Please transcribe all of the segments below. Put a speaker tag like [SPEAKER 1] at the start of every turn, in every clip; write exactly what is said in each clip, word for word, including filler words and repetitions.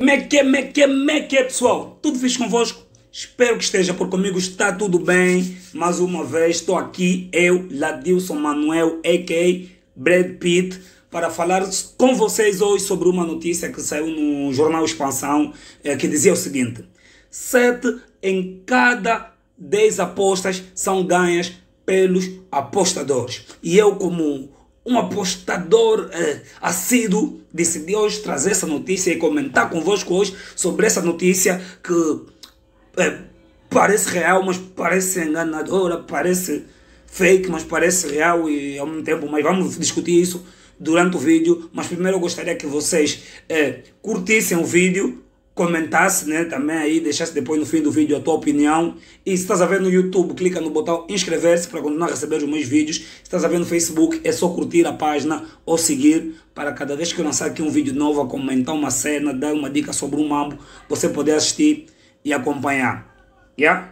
[SPEAKER 1] Como é que é, como é que é, como é que é, pessoal? Tudo fixe convosco? Espero que esteja por comigo, está tudo bem. Mais uma vez estou aqui, eu, Ladilson Manuel, a k a. Brad Pitt, para falar com vocês hoje sobre uma notícia que saiu no jornal Expansão, é, que dizia o seguinte: sete em cada dez apostas são ganhas pelos apostadores. E eu, como um apostador é, assíduo, decidi hoje trazer essa notícia e comentar convosco hoje sobre essa notícia que é, parece real, mas parece enganadora, parece fake, mas parece real e ao mesmo tempo. Mas vamos discutir isso durante o vídeo. Mas primeiro eu gostaria que vocês é, curtissem o vídeo, comentasse, né, também aí, deixasse depois no fim do vídeo a tua opinião. E se estás a ver no YouTube, clica no botão inscrever-se para continuar a receber os meus vídeos. Se estás a ver no Facebook, é só curtir a página ou seguir, para cada vez que eu lançar aqui um vídeo novo, a comentar uma cena, dar uma dica sobre um mambo, você poder assistir e acompanhar. Yeah?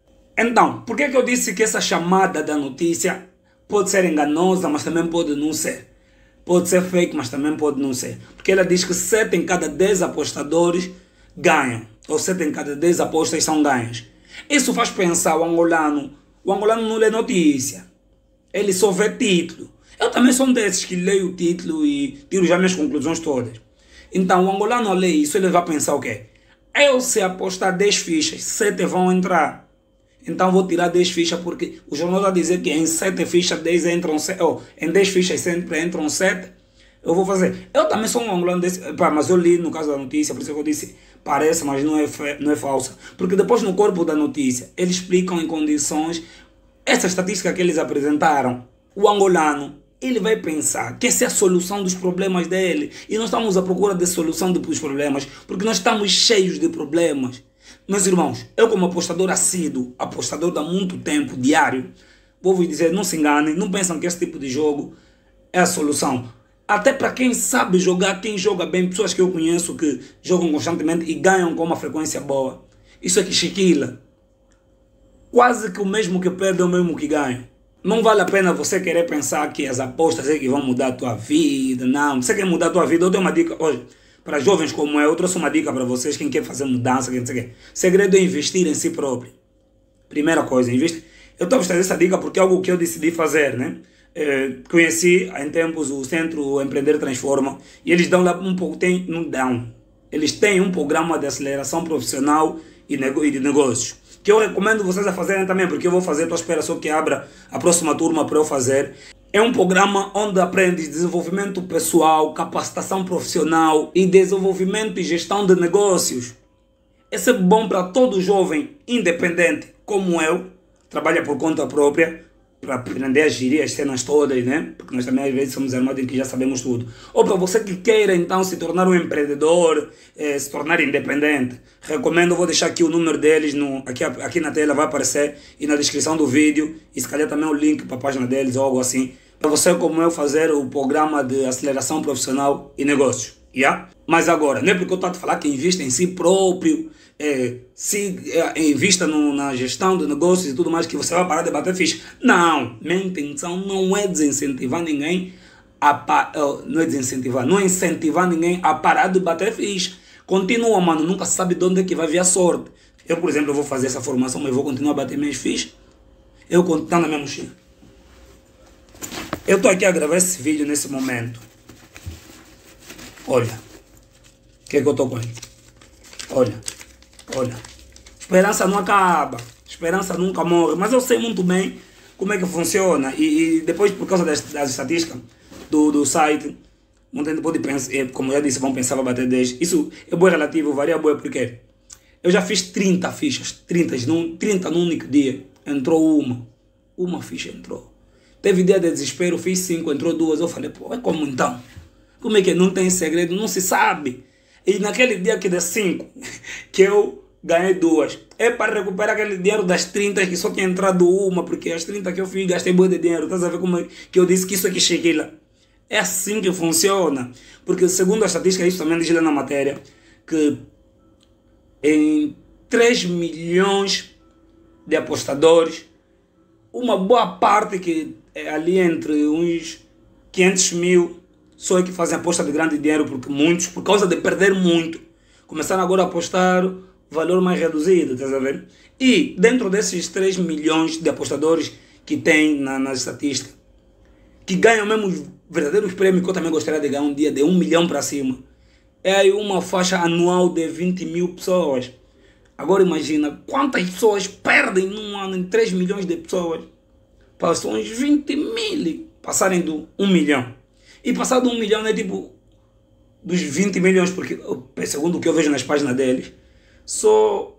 [SPEAKER 1] Então, por que que eu disse que essa chamada da notícia pode ser enganosa, mas também pode não ser? Pode ser fake, mas também pode não ser. Porque ela diz que sete em cada dez apostadores ganham, ou sete em cada dez apostas são ganhas. Isso faz pensar o angolano. O angolano não lê notícia, ele só vê título. Eu também sou um desses que leio o título e tiro já minhas conclusões todas. Então o angolano, ao ler isso, ele vai pensar o quê? Eu, se apostar dez fichas, sete vão entrar. Então vou tirar dez fichas, porque o jornal está a dizer que em sete fichas dez entram sete, ou em dez fichas sempre entram sete. Eu vou fazer. Eu também sou um angolano desse, pá, mas eu li no caso da notícia, por isso que eu disse parece, mas não é, não é falsa. Porque depois no corpo da notícia eles explicam em condições essa estatística que eles apresentaram. O angolano, ele vai pensar que essa é a solução dos problemas dele. E nós estamos à procura de solução dos problemas, porque nós estamos cheios de problemas. Meus irmãos, eu como apostador assíduo, apostador há muito tempo, diário, vou vos dizer, não se enganem, não pensam que esse tipo de jogo é a solução. Até para quem sabe jogar, quem joga bem, pessoas que eu conheço que jogam constantemente e ganham com uma frequência boa. Isso é que chiquila. Quase que o mesmo que perde é o mesmo que ganha. Não vale a pena você querer pensar que as apostas é que vão mudar a tua vida. Não, você quer mudar a tua vida, eu tenho uma dica hoje. Para jovens como eu, eu trouxe uma dica para vocês, quem quer fazer mudança, quem não sei o quê. Segredo é investir em si próprio. Primeira coisa, investe. Eu estou a trazer essa dica porque é algo que eu decidi fazer, né? É, conheci há em tempos o Centro Empreender Transforma e eles dão lá um pouco, tem, não dão. Eles têm um programa de aceleração profissional e, nego, e de negócios, que eu recomendo vocês a fazerem também, porque eu vou fazer, estou à espera só que abra a próxima turma para eu fazer. É um programa onde aprendes desenvolvimento pessoal, capacitação profissional e desenvolvimento e gestão de negócios. Esse é bom para todo jovem independente como eu, trabalha por conta própria, para aprender a gerir as cenas todas, né? Porque nós também às vezes somos armados em que já sabemos tudo. Ou para você que queira então se tornar um empreendedor, eh, se tornar independente. Recomendo, vou deixar aqui o número deles, no, aqui, aqui na tela vai aparecer e na descrição do vídeo. E se calhar também o link para a página deles ou algo assim. Para você como eu fazer o programa de aceleração profissional e negócios. Yeah? Mas agora, não é porque eu estou a falar que invista em si próprio, é, se é, invista no, na gestão de negócios e tudo mais, que você vai parar de bater ficha. Não, minha intenção não é desincentivar ninguém a não é desincentivar, não é incentivar ninguém a parar de bater ficha. Continua, mano, nunca sabe de onde é que vai vir a sorte. Eu, por exemplo, eu vou fazer essa formação, mas vou continuar a bater minhas fichas. Eu continuo na minha mochila. Eu estou aqui a gravar esse vídeo nesse momento. Olha, o que é que eu estou com ele? Olha, olha. Esperança não acaba, esperança nunca morre. Mas eu sei muito bem como é que funciona. E, e depois, por causa das, das estatísticas do, do site, muita gente pode pensar, como eu já disse, vão pensar para bater dez. Isso é bom relativo, varia bom porque eu já fiz trinta fichas, trinta num, trinta num único dia. Entrou uma, uma ficha entrou. Teve dia de desespero, fiz cinco, entrou duas. Eu falei, pô, é como então? Como é que não tem segredo? Não se sabe. E naquele dia que deu cinco, que eu ganhei duas, é para recuperar aquele dinheiro das trinta que só tinha entrado uma, porque as trinta que eu fiz gastei muito de dinheiro. Estás a ver como é que eu disse que isso aqui chiquila? É assim que funciona. Porque segundo a estatística, isso também diz lá na matéria, que em três milhões de apostadores, uma boa parte que é ali entre uns quinhentos mil, só é que fazem aposta de grande dinheiro, porque muitos, por causa de perder muito, começaram agora a apostar valor mais reduzido, estás a ver? E dentro desses três milhões de apostadores que tem na, nas estatísticas, que ganham mesmo os verdadeiros prêmios, que eu também gostaria de ganhar um dia, de um milhão para cima, é aí uma faixa anual de vinte mil pessoas. Agora imagina quantas pessoas perdem num ano em três milhões de pessoas. Passam uns vinte mil, passarem do um milhão. E passar do um milhão é tipo dos vinte milhões, porque segundo o que eu vejo nas páginas deles, só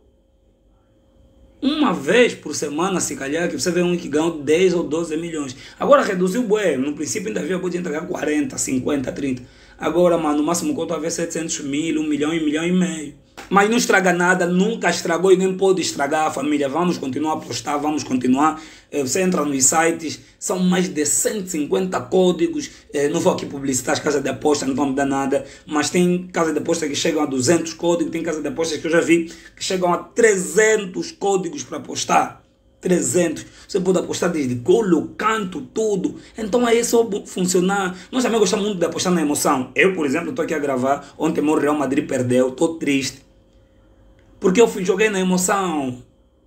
[SPEAKER 1] uma vez por semana, se calhar, que você vê um que ganha dez ou doze milhões. Agora reduziu o bué. No princípio ainda havia, podia entregar quarenta, cinquenta, trinta. Agora, mano, no máximo que eu estou a ver setecentos mil, um milhão, um milhão e meio. Mas não estraga nada, nunca estragou e nem pode estragar a família. Vamos continuar a apostar, vamos continuar. Você entra nos sites, são mais de cento e cinquenta códigos. Não vou aqui publicitar as casas de aposta, não vão me dar nada. Mas tem casas de aposta que chegam a duzentos códigos, tem casas de apostas que eu já vi que chegam a trezentos códigos para apostar. trezentos. Você pode apostar desde golo, canto, tudo. Então aí é só funcionar. Nós também gostamos muito de apostar na emoção. Eu, por exemplo, estou aqui a gravar. Ontem o Real Madrid perdeu, estou triste. Porque eu fui, joguei na emoção.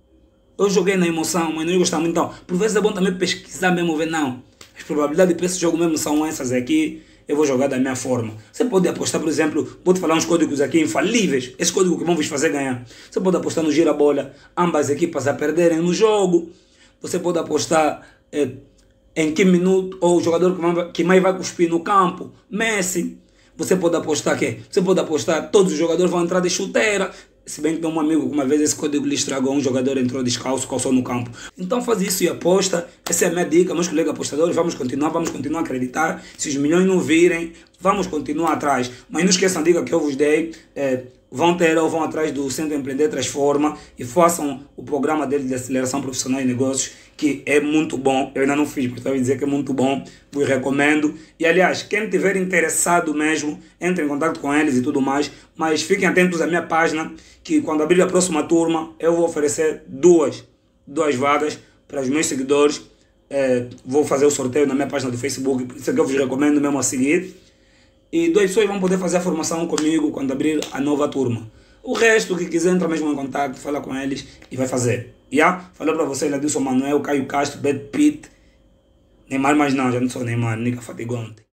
[SPEAKER 1] Eu joguei na emoção, mas não gostava muito. Então, por vezes é bom também pesquisar mesmo, ver não. As probabilidades para esse jogo mesmo são essas aqui. Eu vou jogar da minha forma. Você pode apostar, por exemplo, vou te falar uns códigos aqui infalíveis. Esse código que vão vos fazer ganhar. Você pode apostar no gira-bola, ambas equipas a perderem no jogo. Você pode apostar eh, em que minuto, ou o jogador que mais, que mais vai cuspir no campo, Messi. Você pode apostar que Você pode apostar todos os jogadores vão entrar de chuteira. Se bem que tem um amigo que uma vez esse código lhe estragou, um jogador entrou descalço, calçou no campo. Então faz isso e aposta. Essa é a minha dica, meus colegas apostadores. Vamos continuar, vamos continuar a acreditar. Se os milhões não virem, vamos continuar atrás. Mas não esqueçam a dica que eu vos dei. É, vão ter ou vão atrás do Centro Empreender Transforma e façam o programa dele de aceleração profissional e negócios, que é muito bom. Eu ainda não fiz, mas estava a dizer que é muito bom. Vos recomendo. E aliás, quem estiver interessado mesmo, entre em contato com eles e tudo mais. Mas fiquem atentos à minha página, que quando abrir a próxima turma, eu vou oferecer duas, duas vagas para os meus seguidores. É, vou fazer o sorteio na minha página do Facebook, por isso é que eu vos recomendo mesmo a seguir. E duas pessoas vão poder fazer a formação comigo quando abrir a nova turma. O resto, que quiser entrar mesmo em contato, fala com eles e vai fazer. Yeah? Falou para vocês, Ladilson Manuel, Caio Castro, Brad Pitt, Neymar, mas não, já não sou Neymar, nunca fatigou ontem.